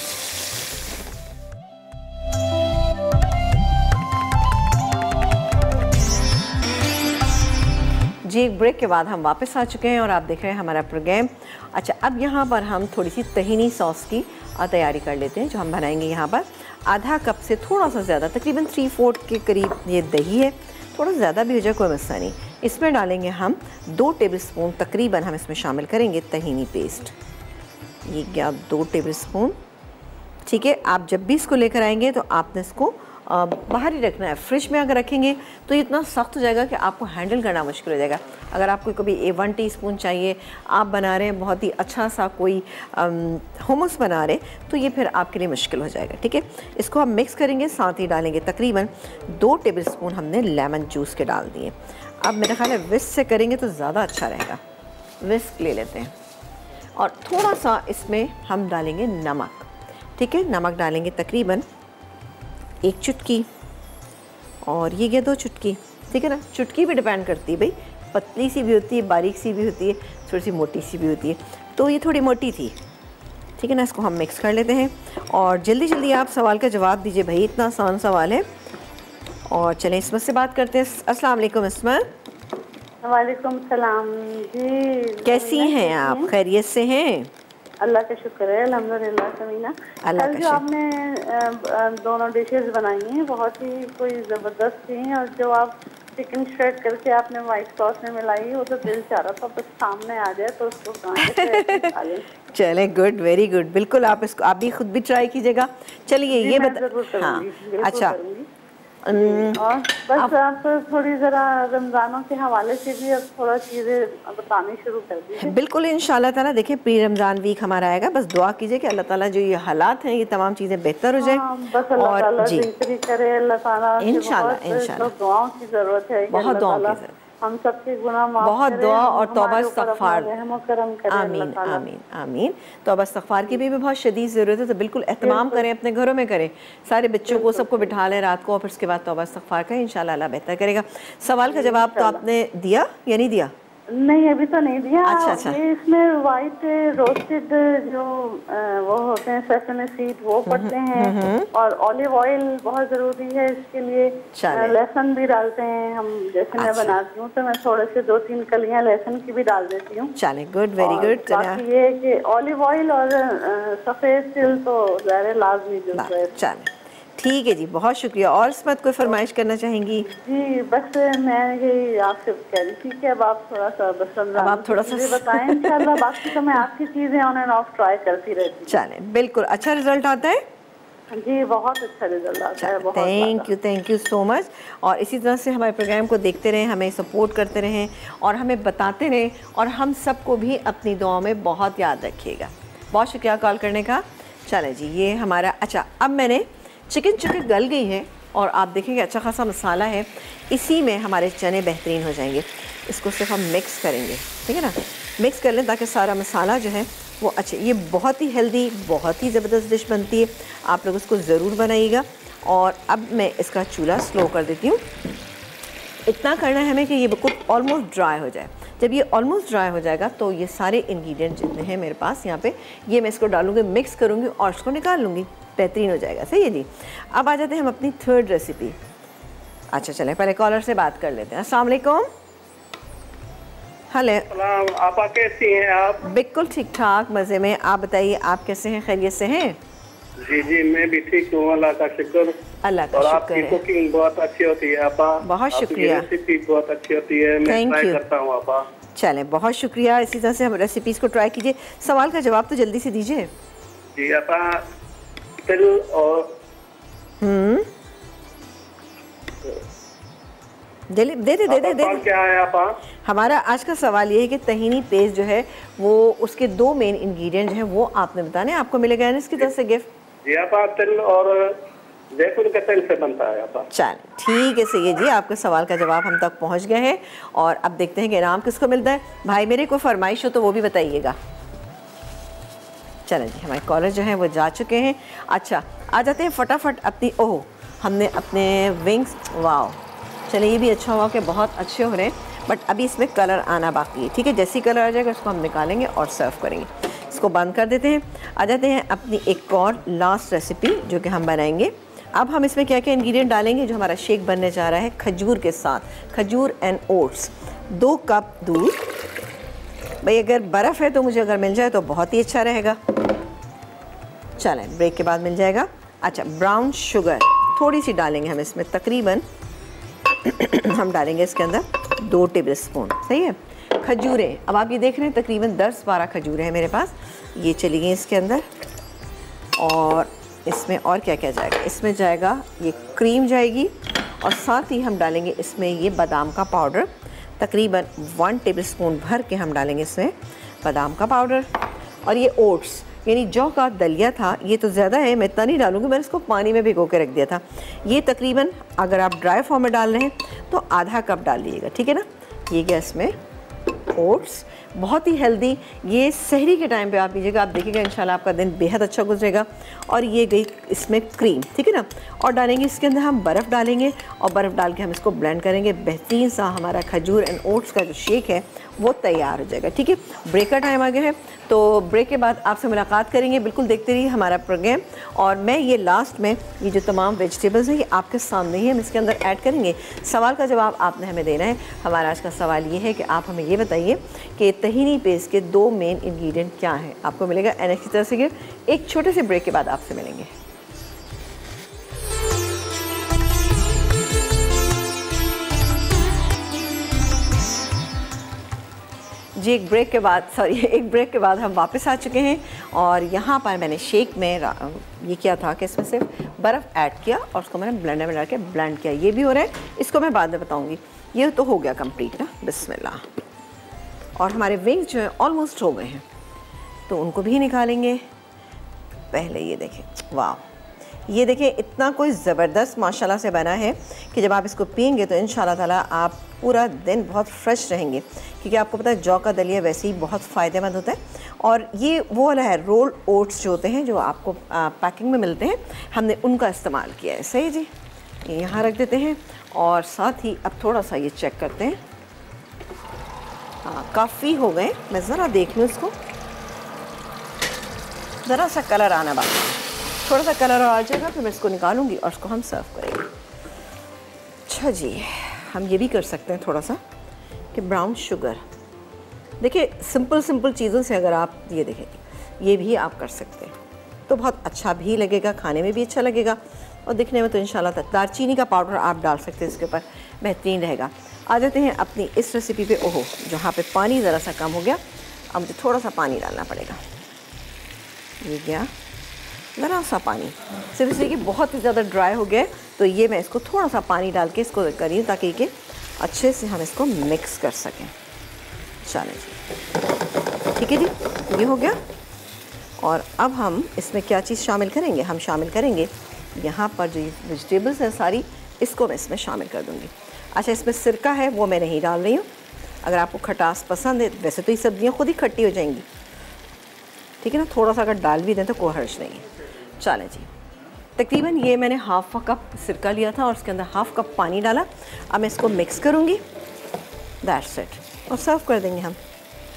Speaker 1: जी, एक ब्रेक के बाद हम वापस आ चुके हैं और आप देख रहे हैं हमारा प्रोग्राम। अच्छा, अब यहाँ पर हम थोड़ी सी तहीनी सॉस की तैयारी कर लेते हैं। जो हम बनाएंगे यहाँ पर आधा कप से थोड़ा सा ज़्यादा, तकरीबन 3/4 के करीब ये दही है। थोड़ा ज़्यादा भी हो जाए कोई मसला नहीं। इसमें डालेंगे हम 2 टेबलस्पून तकरीबन, हम इसमें शामिल करेंगे तहीनी पेस्ट। ये क्या, 2 टेबलस्पून, ठीक है। आप जब भी इसको लेकर आएंगे तो आपने इसको बाहर ही रखना है। फ्रिज में अगर रखेंगे तो ये इतना सख्त हो जाएगा कि आपको हैंडल करना मुश्किल हो जाएगा। अगर आपको कभी 1 टीस्पून चाहिए, आप बना रहे हैं बहुत ही अच्छा सा कोई hummus बना रहे, तो ये फिर आपके लिए मुश्किल हो जाएगा। ठीक है, इसको हम मिक्स करेंगे, साथ ही डालेंगे तकरीबन 2 टेबलस्पून हमने लेमन जूस के डाल दिए। अब मेरा ख्याल है विस्क से करेंगे तो ज़्यादा अच्छा रहेगा। विस्क ले लेते हैं और थोड़ा सा इसमें हम डालेंगे नमक। ठीक है, नमक डालेंगे तकरीबन 1 चुटकी और ये गया 2 चुटकी। ठीक है ना, चुटकी भी डिपेंड करती है भाई, पतली सी भी होती है, बारीक सी भी होती है, थोड़ी सी मोटी सी भी होती है, तो ये थोड़ी मोटी थी। ठीक है ना, इसको हम मिक्स कर लेते हैं और जल्दी जल्दी आप सवाल का जवाब दीजिए भाई, इतना आसान सवाल है। और चलें इसमत से बात करते हैं। अस्सलाम वालेकुम इस्मत।
Speaker 4: वालेकुम सलाम जी,
Speaker 1: कैसी हैं आप? खैरियत से हैं?
Speaker 4: अल्लाह का शुक्र है, अल्हम्दुलिल्लाह। समीना, कल जो आपने दोनों डिशेस बनाई हैं बहुत ही कोई ज़बरदस्त थी, और जो आप चिकन श्रेड करके आपने वाइट सॉस में मिलाई, वो तो दिल चाह रहा था बस सामने आ जाए तो उसको खा लें।
Speaker 1: चले, गुड, वेरी गुड। बिल्कुल आप इसको आप भी खुद भी ट्राई कीजिएगा। चलिए ये
Speaker 4: हाँ,
Speaker 1: अच्छा
Speaker 4: और बस आप थोड़ी ज़रा रमज़ानों के हवाले से भी अब थोड़ा चीज़ें बतानी शुरू कर दीजिए।
Speaker 1: बिल्कुल इंशाल्लाह ताला। देखिए प्री रमज़ान वीक हमारा आएगा, बस दुआ कीजिए कि अल्लाह ताला जो ये हालात हैं ये तमाम चीज़ें बेहतर हो जाए।
Speaker 4: बस अल्लाह ताला बेहतरी करे, अल्लाह ताला
Speaker 1: इंशाल्लाह इंशाल्लाह।
Speaker 4: दुआओं की ज़रूरत है,
Speaker 1: बहुत दुआओं की ज़रूरत,
Speaker 4: हम सबके गुनाह माफ़
Speaker 1: बहुत
Speaker 4: करे,
Speaker 1: दुआ और तौबा इस्तग़फ़ार।
Speaker 4: आमीन
Speaker 1: आमीन आमीन। तौबा इस्तग़फ़ार की भी बहुत शदीद ज़रूरत है, तो बिल्कुल एहतमाम करें, अपने घरों में करें, सारे बच्चों को सबको बिठा लें रात को, और फिर उसके बाद तौबा इस्तग़फ़ार करें, इंशाल्लाह अल्लाह बेहतर करेगा। सवाल का जवाब तो आपने दिया या नहीं दिया?
Speaker 4: नहीं, अभी तो नहीं दिया।
Speaker 1: अच्छा।
Speaker 4: ये इसमें वाइट रोस्टेड जो वो होते हैं सेसमे सीड वो पड़ते हैं, और ऑलिव ऑयल बहुत ज़रूरी है इसके लिए। लहसुन भी डालते हैं हम, जैसे मैं बनाती हूँ तो मैं थोड़े से 2-3 कलियाँ लहसुन की भी डाल देती हूँ।
Speaker 1: चले, गुड, वेरी गुड।
Speaker 4: बाकी ये है कि ऑलिव ऑयल और सफ़ेद तिल तो ज़ाहिर लाजमी जो है।
Speaker 1: चले, ठीक है जी, बहुत शुक्रिया। और इस बात कोई फरमाइश करना चाहेंगी?
Speaker 4: जी बस मैं यही आपसे कह रही थी कि अब आप थोड़ा सा बताएं इंशाल्लाह। बाकी तो मैं आपकी चीज़ें ऑन एंड ऑफ ट्राई करती रहती हूँ।
Speaker 1: चलें, बिल्कुल अच्छा रिजल्ट आता है
Speaker 4: जी, बहुत अच्छा रिजल्ट आता है।
Speaker 1: Thank you so much. और इसी तरह से हमारे प्रोग्राम को देखते रहें, हमें सपोर्ट करते रहें और हमें बताते रहें, और हम सबको भी अपनी दुआओं में बहुत याद रखिएगा। बहुत शुक्रिया कॉल करने का। चलें जी, ये हमारा अच्छा, अब मैंने चिकन गल गई है और आप देखेंगे अच्छा खासा मसाला है, इसी में हमारे चने बेहतरीन हो जाएंगे। इसको सिर्फ हम मिक्स करेंगे, ठीक है ना, मिक्स कर लें ताकि सारा मसाला जो है वो अच्छे। ये बहुत ही हेल्दी, बहुत ही ज़बरदस्त डिश बनती है, आप लोग इसको ज़रूर बनाइएगा। और अब मैं इसका चूल्हा स्लो कर देती हूँ। इतना करना है हमें कि ये बिल्कुल ऑलमोस्ट ड्राई हो जाए। जब ये ऑलमोस्ट ड्राई हो जाएगा तो ये सारे इंग्रेडिएंट जितने हैं मेरे पास यहाँ पे, ये मैं इसको डालूँगी, मिक्स करूँगी और इसको निकाल लूँगी, बेहतरीन हो जाएगा। सही है जी। अब आ जाते हैं हम अपनी थर्ड रेसिपी। अच्छा चलें, पहले कॉलर से बात कर लेते हैं। अस्सलाम वालेकुम। हेलो,
Speaker 5: आपा कैसी हैं आप?
Speaker 1: बिल्कुल ठीक ठाक, मज़े में। आप बताइए, आप कैसे हैं? खैरियत से हैं?
Speaker 5: जी मैं भी ठीक हूँ, अल्लाह का शुक्र।
Speaker 1: अल्लाह का
Speaker 5: और
Speaker 1: शुक्र
Speaker 5: आपकी
Speaker 1: है।
Speaker 5: कुकिंग बहुत अच्छी होती है आपा।
Speaker 1: बहुत शुक्रिया।
Speaker 5: रेसिपी बहुत अच्छी होती है, मैं ट्राई करता हूँ आपा।
Speaker 1: चलें, बहुत शुक्रिया। इसी तरह से हम रेसिपीज़ को ट्राई कीजिए। सवाल का जवाब तो जल्दी से दीजिए।
Speaker 5: जी आपा, तिल और
Speaker 1: दे दे।
Speaker 5: क्या है आपा?
Speaker 1: हमारा आज का सवाल ये है कि तहीनी पेस्ट जो है वो, उसके 2 मेन इंग्रेडिएंट जो हैं वो आपने बताने, आपको मिलेगा ना इसकी तरफ से गिफ्ट।
Speaker 5: जी आपा, तिल और जैतून के तेल से बनता है आपा।
Speaker 1: चल ठीक है, सही है जी, आपके सवाल का जवाब हम तक पहुंच गए हैं। और अब देखते हैं कि इनाम किसको मिलता है। भाई मेरे को फरमाइश हो तो वो भी बताइएगा। चलें जी, हमारे कॉलर जो हैं वो जा चुके हैं। अच्छा, आ जाते हैं फटाफट अपनी, ओह हमने अपने विंग्स, वाह चलिए ये भी अच्छा हुआ कि बहुत अच्छे हो रहे हैं, बट अभी इसमें कलर आना बाकी है। ठीक है, जैसी कलर आ जाएगा इसको हम निकालेंगे और सर्व करेंगे। इसको बंद कर देते हैं। आ जाते हैं अपनी एक और लास्ट रेसिपी जो कि हम बनाएंगे। अब हम इसमें क्या क्या इंग्रेडिएंट डालेंगे जो हमारा शेक बनने जा रहा है खजूर के साथ, खजूर एंड ओट्स। 2 कप दूध, भाई अगर बर्फ़ है तो मुझे अगर मिल जाए तो बहुत ही अच्छा रहेगा। चलें, ब्रेक के बाद मिल जाएगा। अच्छा, ब्राउन शुगर थोड़ी सी डालेंगे हम इसमें, तकरीबन हम डालेंगे इसके अंदर 2 टेबलस्पून। सही है। खजूरें, अब आप ये देख रहे हैं तकरीबन 10-12 खजूरें हैं मेरे पास, ये चली गई इसके अंदर। और इसमें और क्या क्या जाएगा, इसमें जाएगा ये क्रीम जाएगी और साथ ही हम डालेंगे इसमें ये बादाम का पाउडर, तकरीबन 1 टेबलस्पून भर के हम डालेंगे इसमें बादाम का पाउडर। और ये ओट्स यानी जौ का दलिया था, ये तो ज़्यादा है, मैं इतना नहीं डालूँगी, मैंने इसको पानी में भिगो के रख दिया था। ये तकरीबन अगर आप ड्राई फॉर्म में डाल रहे हैं तो आधा कप डाल लीजिएगा, ठीक है ना। ये गया इसमें ओट्स, बहुत ही हेल्दी, ये सहरी के टाइम पे आप लीजिएगा, आप देखिएगा इंशाल्लाह आपका दिन बेहद अच्छा गुजरेगा। और ये गई इसमें क्रीम, ठीक है ना। और डालेंगे इसके अंदर हम बर्फ़ डालेंगे और बर्फ़ डाल के हम इसको ब्लेंड करेंगे। बेहतरीन सा हमारा खजूर एंड ओट्स का जो शेक है वो तैयार हो जाएगा, ठीक है। ब्रेक का टाइम आ गया है, तो ब्रेक के बाद आपसे मुलाकात करेंगे। बिल्कुल देखते रहिए हमारा प्रोग्राम। और मैं ये लास्ट में ये जो तमाम वेजिटेबल्स हैं ये आपके सामने ही हम इसके अंदर ऐड करेंगे। सवाल का जवाब आपने हमें देना है। हमारा आज का सवाल ये है कि आप हमें ये बताइए कि तहीनी पेस्ट के 2 मेन इंग्रेडिएंट क्या हैं। आपको मिलेगा एनएक्स की तरफ से। एक छोटे से ब्रेक के बाद आपसे मिलेंगे। जी एक ब्रेक के बाद हम वापस आ चुके हैं। और यहाँ पर मैंने शेक में ये किया था कि इसमें सिर्फ बर्फ़ ऐड किया और उसको मैंने ब्लेंडर में डाल के ब्लेंड किया। ये भी हो रहा है, इसको मैं बाद में बताऊँगी। ये तो हो गया कंप्लीट ना, बिस्मिल्लाह। और हमारे विंग्स जो है ऑलमोस्ट हो गए हैं, तो उनको भी निकालेंगे। पहले ये देखें, वाह, ये देखें इतना कोई ज़बरदस्त माशाल्लाह से बना है कि जब आप इसको पियेंगे तो इंशाल्लाह ताला आप पूरा दिन बहुत फ्रेश रहेंगे। क्योंकि आपको पता है जौ का दलिया वैसे ही बहुत फ़ायदेमंद होता है। और ये वो वाला है रोल्ड ओट्स जो होते हैं जो आपको पैकिंग में मिलते हैं, हमने उनका इस्तेमाल किया है। सही जी, ये यहाँ रख देते हैं। और साथ ही अब थोड़ा सा ये चेक करते हैं। हाँ काफ़ी हो गए, मैं ज़रा देख लूँ इसको, ज़रा सा कलर आना बाकी, थोड़ा सा कलर आ जाएगा फिर मैं इसको निकालूंगी और इसको हम सर्व करेंगे। अच्छा जी, हम ये भी कर सकते हैं थोड़ा सा कि ब्राउन शुगर, देखिए सिंपल चीज़ों से अगर आप ये देखें, ये भी आप कर सकते हैं तो बहुत अच्छा भी लगेगा, खाने में भी अच्छा लगेगा और दिखने में तो इंशाल्लाह। दालचीनी का पाउडर आप डाल सकते हैं इसके ऊपर, बेहतरीन रहेगा। आ जाते हैं अपनी इस रेसिपी पे। ओहो, जहाँ पे पानी ज़रा सा कम हो गया, अब मुझे थोड़ा सा पानी डालना पड़ेगा। ये गया ज़रा सा पानी, सिर्फ इसलिए कि बहुत ही ज़्यादा ड्राई हो गया, तो ये मैं इसको थोड़ा सा पानी डाल के इसको करी ताकि कि अच्छे से हम इसको मिक्स कर सकें। चलें जी, ठीक है जी, ये हो गया। और अब हम इसमें क्या चीज़ शामिल करेंगे, हम शामिल करेंगे यहाँ पर जो वेजिटेबल्स हैं सारी, इसको मैं इसमें शामिल कर दूँगी। अच्छा, इसमें सिरका है वो मैं नहीं डाल रही हूँ। अगर आपको खटास पसंद है, वैसे तो ये सब्ज़ियाँ खुद ही खट्टी हो जाएंगी, ठीक है ना, थोड़ा सा अगर डाल भी दें तो कोई हर्ज नहीं है। चलें जी, तकरीबन ये मैंने हाफ़ कप सिरका लिया था और उसके अंदर हाफ़ कप पानी डाला। अब मैं इसको मिक्स करूँगी, दैट्स इट, और सर्व कर देंगे हम।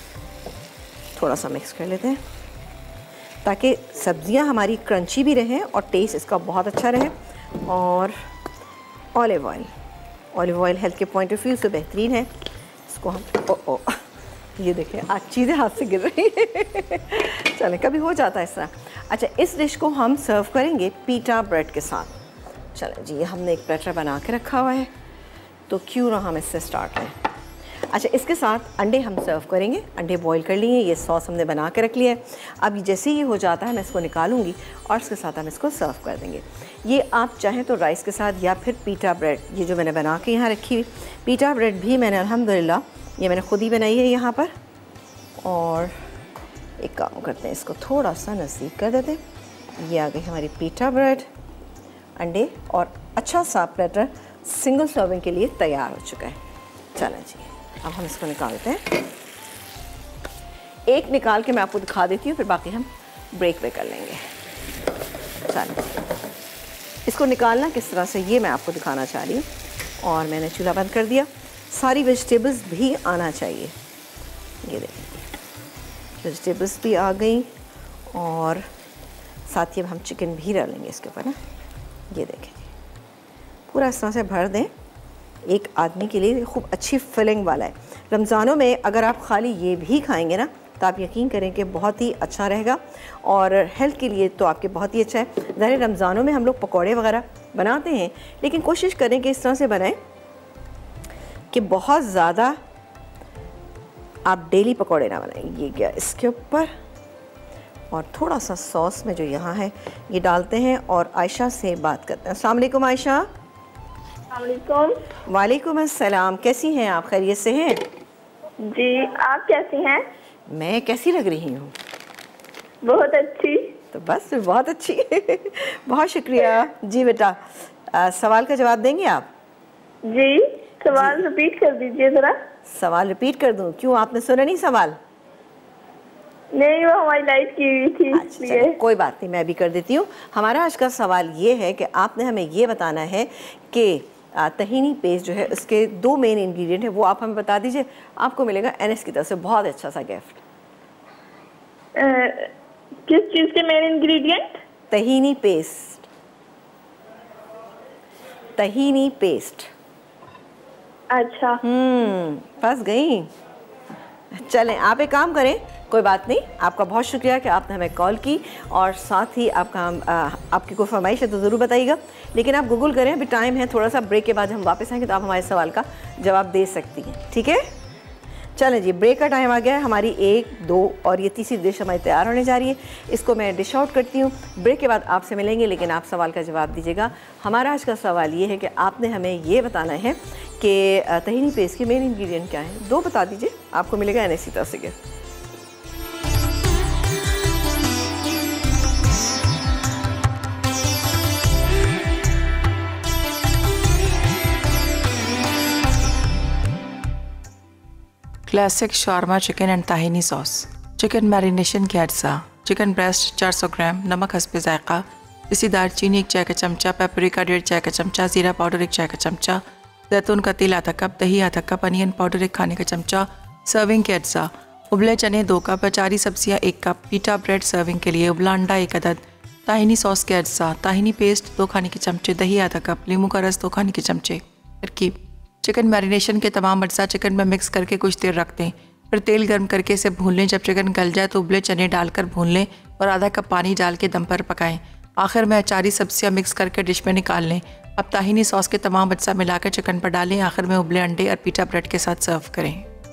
Speaker 1: थोड़ा सा मिक्स कर लेते हैं ताकि सब्ज़ियाँ हमारी क्रंची भी रहें और टेस्ट इसका बहुत अच्छा रहे। और ऑलिव ऑयल हेल्थ के पॉइंट ऑफ व्यू से बेहतरीन है। इसको हम ये देखें आज चीज़ें हाथ से गिर रही हैं चलें, कभी हो जाता है इस तरह। अच्छा, इस डिश को हम सर्व करेंगे पीटा ब्रेड के साथ। चलें जी, ये हमने एक प्लेटर बना के रखा हुआ है, तो क्यों ना हम इससे स्टार्ट करें। अच्छा, इसके साथ अंडे हम सर्व करेंगे। अंडे बॉईल कर लिए, ये सॉस हमने बना के रख लिया है। अब जैसे ही हो जाता है मैं इसको निकालूंगी और इसके साथ हम इसको सर्व कर देंगे। ये आप चाहें तो राइस के साथ या फिर पीटा ब्रेड, ये जो मैंने बना के यहाँ रखी हुई पीटा ब्रेड भी मैंने अल्हम्दुलिल्लाह ये मैंने ख़ुद ही बनाई है यहाँ पर। और एक काम करते हैं, इसको थोड़ा सा नज़दीक कर देते हैं। ये आ गई हमारी पीटा ब्रेड, अंडे और अच्छा सा प्लेटर सिंगल सर्विंग के लिए तैयार हो चुका है। चलें जी, अब हम इसको निकालते हैं। एक निकाल के मैं आपको दिखा देती हूँ, फिर बाकी हम ब्रेक पे कर लेंगे। चलें, इसको निकालना किस तरह से ये मैं आपको दिखाना चाह रही हूँ। और मैंने चूल्हा बंद कर दिया। सारी वेजिटेबल्स भी आना चाहिए, ये देखिए वेजिटेबल्स भी आ गई और साथ ही अब हम चिकन भी डालेंगे इसके ऊपर ना। ये देखें पूरा इस तरह से भर दें, एक आदमी के लिए खूब अच्छी फिलिंग वाला है। रमज़ानों में अगर आप खाली ये भी खाएंगे ना तो आप यकीन करें कि बहुत ही अच्छा रहेगा और हेल्थ के लिए तो आपके बहुत ही अच्छा है। ज़ाहिर रमज़ानों में हम लोग पकौड़े वगैरह बनाते हैं, लेकिन कोशिश करें कि इस तरह से बनाएं कि बहुत ज़्यादा आप डेली पकौड़े ना बनाएं। ये गया इसके ऊपर और थोड़ा सा सॉस में जो यहाँ है ये डालते हैं और आयशा से बात करते हैं। अस्सलाम वालेकुम आयशा। वालेकुम अस्सलाम, कैसी हैं आप? खैरियत से हैं?
Speaker 6: जी, आप कैसी हैं?
Speaker 1: मैं कैसी लग रही हूँ?
Speaker 6: बहुत अच्छी।
Speaker 1: तो बस बहुत अच्छी बहुत शुक्रिया जी। बेटा सवाल का जवाब देंगे आप?
Speaker 6: जी, सवाल रिपीट कर दीजिए ज़रा।
Speaker 1: सवाल रिपीट कर दूं? क्यों, आपने सुना नहीं सवाल?
Speaker 6: नहीं, वो हमारी लाइट की हुई थी इसलिए।
Speaker 1: कोई बात नहीं, मैं भी कर देती हूँ। हमारा आज का सवाल ये है कि आपने हमें ये बताना है कि तहीनी पेस्ट जो है उसके 2 मेन इंग्रेडिएंट है, वो आप हमें बता दीजिए। आपको मिलेगा एनएस की तरफ से बहुत अच्छा सा गिफ्ट।
Speaker 6: किस चीज़ के main ingredient?
Speaker 1: Tahini paste. Tahini paste.
Speaker 6: अच्छा।
Speaker 1: फंस गई। चलें, आप एक काम करें, कोई बात नहीं, आपका बहुत शुक्रिया कि आपने हमें कॉल की और साथ ही आपकी कोई फरमाइश है तो ज़रूर बताइएगा। लेकिन आप गूगल करें, अभी टाइम है थोड़ा सा, ब्रेक के बाद हम वापस आएंगे तो आप हमारे सवाल का जवाब दे सकती हैं, ठीक है? चलें जी, ब्रेक का टाइम आ गया है। हमारी 1, 2 और ये तीसरी डिश हमारी तैयार होने जा रही है। इसको मैं डिश आउट करती हूँ। ब्रेक के बाद आपसे मिलेंगे, लेकिन आप सवाल का जवाब दीजिएगा। हमारा आज का सवाल ये है कि आपने हमें ये बताना है कि तहीनी पेस्ट के मेन इंग्रेडिएंट क्या हैं। 2 बता दीजिए, आपको मिलेगा एनएससी तरफ से gift.
Speaker 7: Classic shawarma chicken and tahini sauce, chicken marination के अज्जा, चिकन ब्रेस्ट 400 ग्राम, नमक हस्बे जायका, पिसी दालचीनी 1 चाय का चमचा, पेपरिका 1.5 चाय का चमचा, ज़ीरा पाउडर 1 चाय का चमचा, जैतून का तेल आधा कप, दही आधा कप, अनियन पाउडर 1 खाने का चमचा, सर्विंग के अज्जा, उबले चने 2 कप, अचारी सब्जियाँ 1 कप, पीटा ब्रेड सर्विंग के लिए, उबला अंडा 1 अदद, ताहिनी सॉस के अज्जा, ताहिनी पेस्ट 2 खाने के चमचे, दही आधा कप, नींबू का रस 2 खाने के चमचे। तरकीब: चिकन मैरिनेशन के तमाम अज्जा चिकन में मिक्स करके कुछ देर रख दें, फिर तेल गर्म करके इसे भून लें। जब चिकन गल जाए तो उबले चने डालकर भून लें और आधा कप पानी डाल के दम पर पकाएं। आखिर में अचारी सब्जियां मिक्स करके डिश में निकाल लें। अब ताहिनी सॉस के तमाम अज्जा मिलाकर चिकन पर डालें। आखिर में उबले अंडे और पीटा ब्रेड के साथ सर्व करें।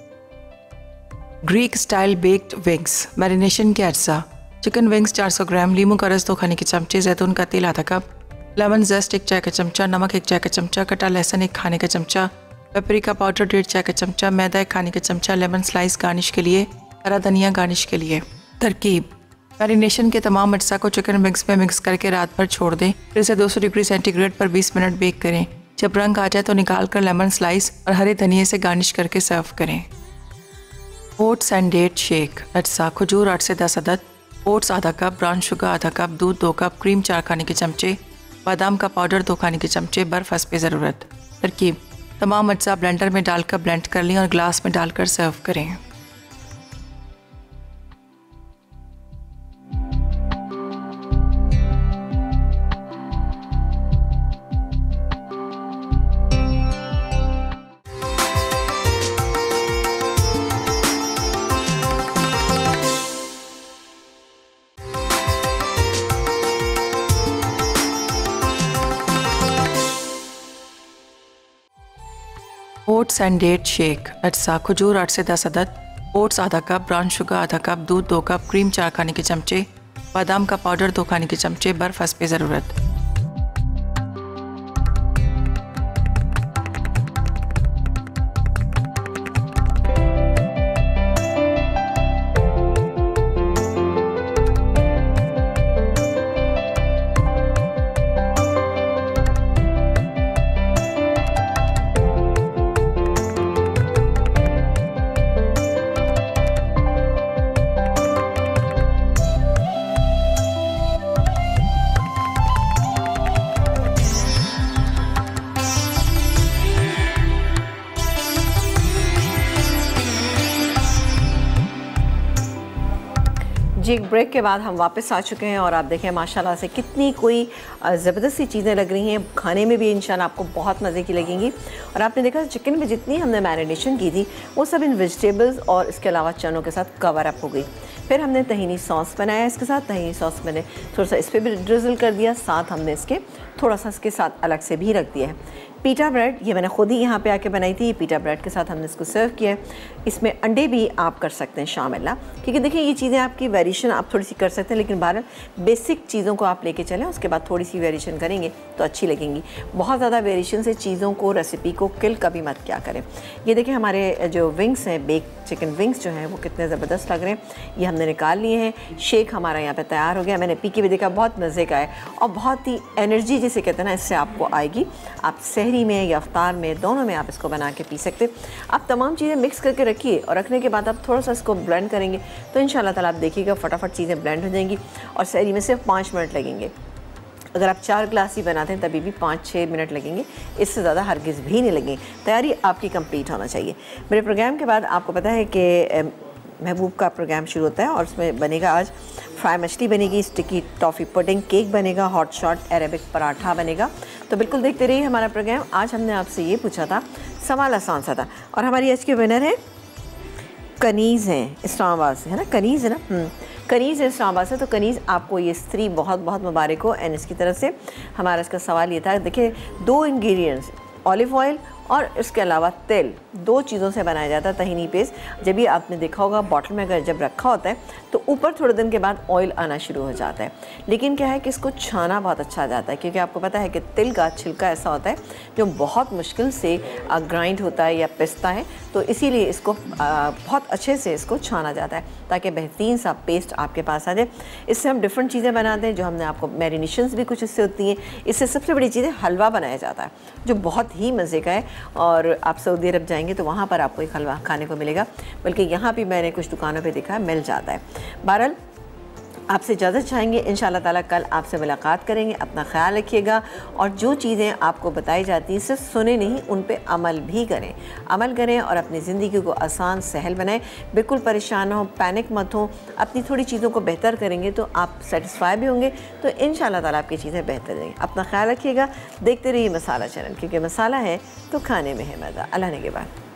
Speaker 7: Greek style baked wings marination के अज्जा: चिकन विंग्स 400 ग्राम, नींबू का रस 2 खाने के चमचे, जैतून का तेल आधा कप, लेमन जेस्ट 1 चाय का चमचा, नमक 1 चाय का चमचा, कटा लहसुन 1 खाने का चमचा, पेपरिका पाउडर 1.5 चाय का चमचा, मैदा 1 खाने का चमचा, लेमन स्लाइस गार्निश के लिए, हरा धनिया गार्निश के लिए। तरकीब: मैरिनेशन के तमाम अज्जा को चिकन मिक्स में मिक्स करके रात भर छोड़ दें, फिर इसे 200 डिग्री सेंटीग्रेड पर 20 मिनट बेक करें। जब रंग आ जाए तो निकाल कर लेमन स्लाइस और हरे धनिए से गार्निश करके सर्व करें। ओट्स एंड डेट शेक अज्जा: खजूर 8 से 10 अदद, ओट्स आधा कप, ब्राउन शुगर आधा कप, दूध 2 कप, क्रीम 4 खाने के चमचे, बादाम का पाउडर 2 खाने के चमचे, बर्फ हस्बे ज़रूरत। तरकीब: तमाम अज्जा ब्लेंडर में डालकर ब्लेंड कर लें और ग्लास में डालकर सर्व करें। ओट्स एंड डेट शेक अज्जा: खजूर 8 से 10 अदद, ओट्स आधा कप, ब्राउन शुगर आधा कप, दूध 2 कप, क्रीम 4 खाने के चमचे, बादाम का पाउडर 2 खाने के चमचे, बर्फ हस्बे ज़रूरत।
Speaker 1: जी, ब्रेक के बाद हम वापस आ चुके हैं और आप देखें माशाल्लाह से कितनी कोई ज़बरदस्त सी चीज़ें लग रही हैं। खाने में भी इंशाल्लाह आपको बहुत मज़े की लगेंगी। और आपने देखा चिकन में जितनी हमने मैरिनेशन की थी वो सब इन वेजिटेबल्स और इसके अलावा चनों के साथ कवर अप हो गई। फिर हमने तहीनी सॉस बनाया इसके साथ। तहीनी सॉस मैंने थोड़ा सा इस पर भी ड्रिज़ल कर दिया, साथ हमने इसके थोड़ा सा इसके साथ अलग से भी रख दिया है। पीटा ब्रेड ये मैंने खुद ही यहाँ पे आके बनाई थी। पीटा ब्रेड के साथ हमने इसको सर्व किया है। इसमें अंडे भी आप कर सकते हैं शामिल, क्योंकि देखिए ये चीज़ें आपकी वेरिएशन आप थोड़ी सी कर सकते हैं, लेकिन बहरहाल बेसिक चीज़ों को आप लेके चलें, उसके बाद थोड़ी सी वेरिएशन करेंगे तो अच्छी लगेंगी। बहुत ज़्यादा वेरिएशन से चीज़ों को, रेसिपी को किल कभी मत क्या करें। ये देखिए हमारे जो विंग्स हैं, बेक चिकन विंग्स जो हैं वो कितने ज़बरदस्त लग रहे हैं, ये हमने निकाल लिए हैं। शेक हमारा यहाँ पे तैयार हो गया, मैंने पी के भी देखा, बहुत मज़े का है और बहुत ही एनर्जी जिसे कहते हैं ना इससे आपको आएगी। आप सहरी में या अफ्तार में दोनों में आप इसको बना के पी सकते। आप तमाम चीज़ें मिक्स करके रखिए और रखने के बाद आप थोड़ा सा इसको ब्लेंड करेंगे तो इंशाल्लाह ताला आप देखिएगा फटाफट चीज़ें ब्लेंड हो जाएंगी और सहरी में सिर्फ 5 मिनट लगेंगे। अगर आप 4 गिलास ही बनाते हैं तभी भी 5-6 मिनट लगेंगे, इससे ज़्यादा हरगिज़ भी नहीं लगेंगे। तैयारी आपकी कंप्लीट होना चाहिए। मेरे प्रोग्राम के बाद आपको पता है कि महबूब का प्रोग्राम शुरू होता है और उसमें बनेगा आज फ्राई मछली बनेगी, स्टिकी टॉफ़ी पुडिंग केक बनेगा, हॉट शॉट अरेबिक पराठा बनेगा। तो बिल्कुल देखते रहिए हमारा प्रोग्राम। आज हमने आपसे ये पूछा था, सवाल आसान सा था और हमारी आज के विनर है कनीज़ हैं इस्लामाबाद से, है ना, कनीज़ है ना, कनीज़ है इस्लामाबाद से। तो कनीज़ आपको ये स्त्री बहुत बहुत मुबारक हो। एंड इसकी तरफ से हमारा इसका सवाल ये था, देखिए 2 इंग्रेडिएंट्स ऑलिव ऑयल और इसके अलावा तेल, 2 चीज़ों से बनाया जाता है तहीनी पेस्ट। जब भी आपने देखा होगा बॉटल में अगर जब रखा होता है तो ऊपर थोड़े दिन के बाद ऑयल आना शुरू हो जाता है, लेकिन क्या है कि इसको छाना बहुत अच्छा आ जाता है, क्योंकि आपको पता है कि तिल का छिलका ऐसा होता है जो बहुत मुश्किल से ग्राइंड होता है या पिसता है, तो इसीलिए इसको बहुत अच्छे से इसको छाना जाता है ताकि बेहतरीन सा पेस्ट आपके पास आ जाए। इससे हम डिफरेंट चीज़ें बनाते हैं, जो हमने आपको मैरिनेशंस भी कुछ इससे होती हैं। इससे सबसे बड़ी चीज़ है हलवा बनाया जाता है जो बहुत ही मज़े का है, और आप सऊदी अरब जाएंगे तो वहाँ पर आपको एक हलवा खाने को मिलेगा, बल्कि यहाँ भी मैंने कुछ दुकानों पे देखा है मिल जाता है। बहरहाल आपसे इजाज़त चाहेंगे, इंशाल्लाह ताला कल आपसे मुलाकात करेंगे। अपना ख्याल रखिएगा और जो चीज़ें आपको बताई जाती हैं सिर्फ सुने नहीं, उन पे अमल भी करें, अमल करें और अपनी ज़िंदगी को आसान सहल बनाएं। बिल्कुल परेशान हो, पैनिक मत हो, अपनी थोड़ी चीज़ों को बेहतर करेंगे तो आप सेटिस्फाई भी होंगे, तो इंशाल्लाह ताला आपकी चीज़ें बेहतर रहेंगी। अपना ख्याल रखिएगा, देखते रहिए मसाला चैनल, क्योंकि मसाला है तो खाने में है मज़ा। अल्लाह ने के बाद।